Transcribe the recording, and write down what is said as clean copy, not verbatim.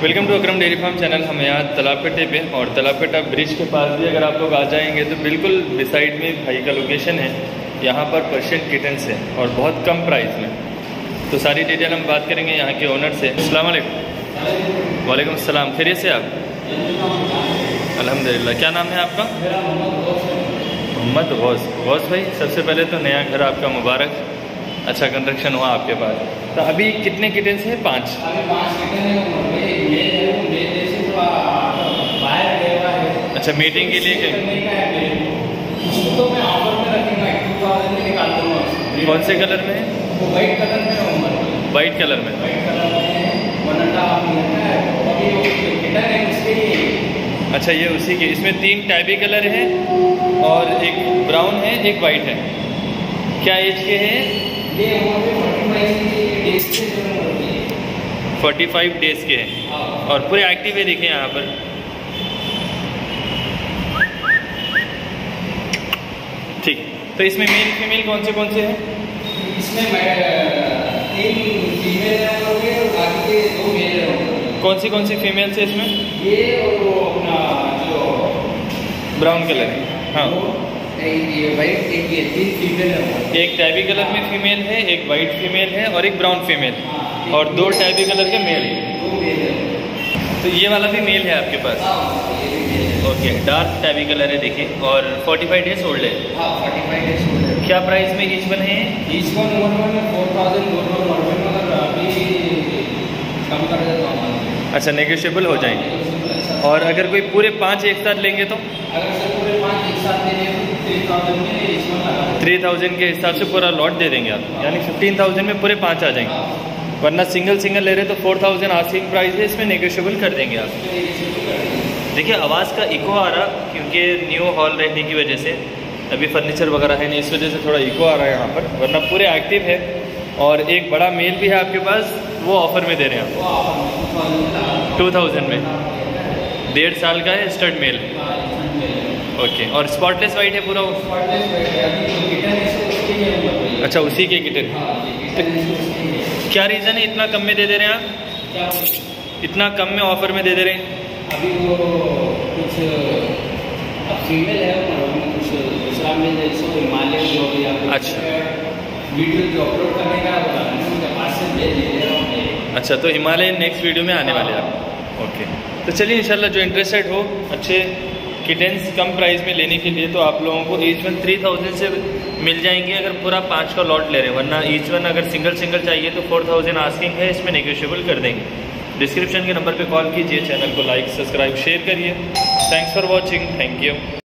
Welcome to Akram dairy farm channel. हम यहाँ तालाब कट्टे पे और तालाब कट्टा ब्रिज के पास भी अगर आप लोग आ जाएंगे तो बिल्कुल बिसाइड में भाई का लोकेशन है। यहाँ पर पर्शियन किटन्स है और बहुत कम प्राइस में। तो सारी डिटेल हम बात करेंगे यहाँ के ओनर से। अस्सलाम वालेकुम। वालेकुम अस्सलाम। खैरियत से आप? अल्हम्दुलिल्लाह। क्या नाम है आपका? मोहम्मद गौस भाई। सबसे पहले तो नया घर आपका मुबारक, अच्छा कंस्ट्रक्शन हुआ आपके पास। तो अभी कितने किटन्स हैं? 5। अच्छा, मीटिंग के लिए कौन से कलर में है? वाइट कलर में। अच्छा, ये उसी के। इसमें 3 टैबी कलर हैं और एक ब्राउन है, एक वाइट है। क्या एज के हैं? 45 डेज के हैं और पूरे एक्टिव है। देखें यहाँ पर ठीक। तो इसमें मेल फीमेल कौन से हैं? इसमें 3 फीमेल है और बाकी के 2 मेल है। कौन सी फीमेल्स है इसमें? ये और वो अपना जो ब्राउन कलर है। हाँ, ये वाइट, एक ये 3 फीमेल है। एक टैबी कलर में फीमेल है, एक वाइट फीमेल है और एक ब्राउन फीमेल और 2 टैबी कलर के मेल है। 2 मेल है। तो ये वाला भी मेल है आपके पास? ओके, डार्क टैबी कलर है देखिए और 45 डेज ओल्ड है। 45 डेज ओल्ड है। क्या प्राइस में ईच वन है? ईच वन 4000 अगर अभी कम कर दे तो अच्छा, नेगोशिएबल हो जाएंगे। और अगर कोई पूरे 5 एक साथ लेंगे तो? अगर सर पूरे 5 एक साथ लेंगे तो 3000 में ईच वन लगा 3000 के हिसाब से पूरा लॉट दे देंगे आप, यानी 15,000 में पूरे 5 आ जाएंगे। वरना सिंगल ले रहे तो 4000 आस्किंग प्राइस है, इसमें नेगोशिएबल कर देंगे आप। देखिए आवाज़ का इको आ रहा क्योंकि न्यू हॉल रहने की वजह से, अभी फर्नीचर वगैरह है नहीं, इस वजह से थोड़ा इको आ रहा है यहाँ पर, वरना पूरे एक्टिव है। और एक बड़ा मेल भी है आपके पास, वो ऑफर में दे रहे हैं आप 2000 में। 1.5 साल का है, स्टड मेल। ओके, और स्पॉटलेस वाइट है पूरा? अच्छा, उसी के किटन। क्या रीज़न है इतना कम में दे रहे हैं आप? इतना कम में ऑफर में दे रहे हैं? अभी वो कुछ फीमेल है और कुछ दूसरा मेल है, इसको हिमालय जो भी आप अच्छा वीडियो जो अपलोड करने का उनके पास से दे दीजिए। अच्छा, तो हिमालय नेक्स्ट वीडियो में आने वाले आप। ओके, तो चलिए इंशाल्लाह जो इंटरेस्टेड हो अच्छे किटेंस कम प्राइस में लेने के लिए, तो आप लोगों को ईच वन 3000 से मिल जाएंगे अगर पूरा 5 का लॉट ले रहे हैं। वरना ईच वन अगर सिंगल चाहिए तो 4000 आस्किंग है, इसमें नेगोशिएबल कर देंगे। डिस्क्रिप्शन के नंबर पे कॉल कीजिए, चैनल को लाइक सब्सक्राइब शेयर करिए। Thanks for watching. Thank you.